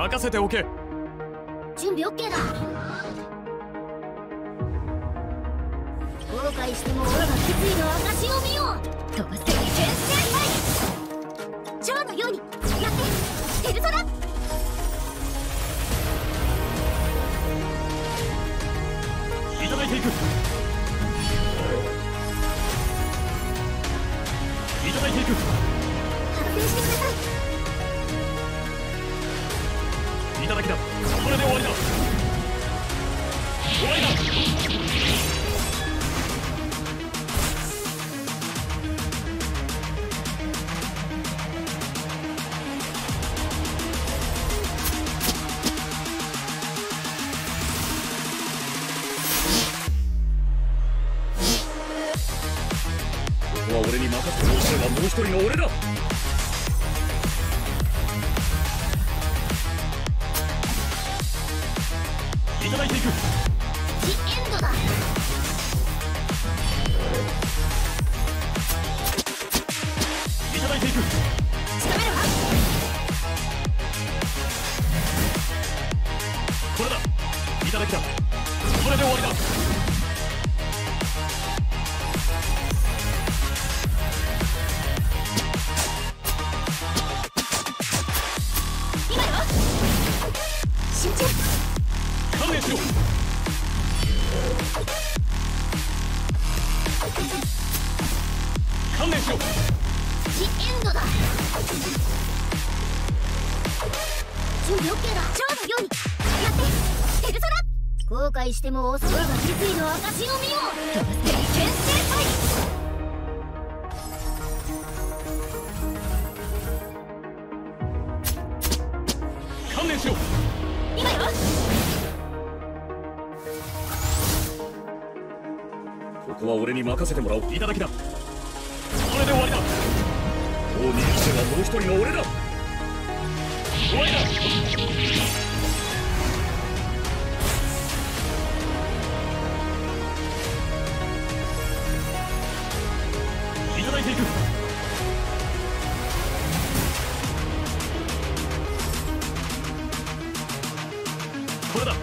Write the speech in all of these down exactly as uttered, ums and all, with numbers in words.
任せておけ。 準備 OK だ。後悔しても俺が決意の証を見よう。飛ばせ先生隊、ジョーのようにやってペルソナ。 いただいていく。いただいていく。 発生してください。 いただきだ。これで終わりだ。終わりだ。ここは俺に任せて。俺はもう一人の俺だ。いただいていく。 ジエンドだ。 いただいていく。 仕留めるわ。 これだ。いただきだ。これで終わりだ。 今よ。集中。 観念しろ。観念しろ。 ジエンドだ。準備 OK だ。ジョーのようにやってペルソナ。後悔しても遅いが決意の証を見よう。飛ばせ先生隊。 観念しろ。 今よ。 ここは俺に任せてもらおう。いただきだ。これで終わりだ。もう逃げてはもう一人の俺だ。終わりだ。いただいていく。これだ。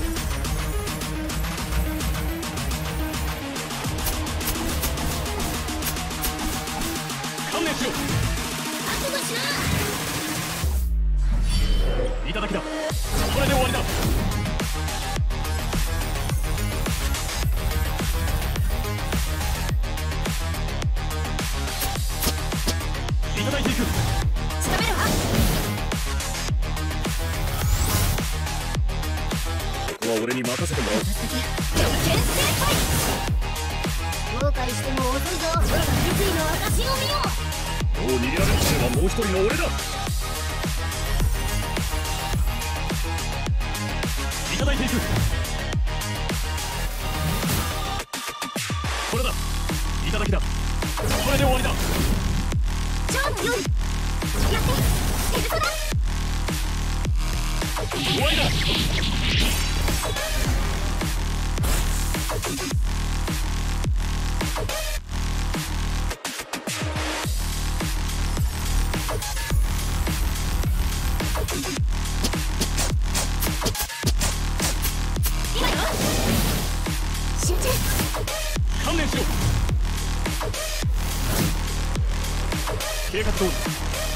観念しろ。 覚悟しな。 いただきだ。これで終わりだ。いただいていく。 仕留めるわ。 ここは俺に任せてもらおう。 先生隊。後悔しても遅いぞ。俺が決意の証を見よう。 もう逃げられなければもう一人の俺だ。いただいていく。これだ。いただきだ。これで終わりだ。 ジョーのようにやってペルソナ。 終わりだ。 今よ。集中。 観念しろ。計画通り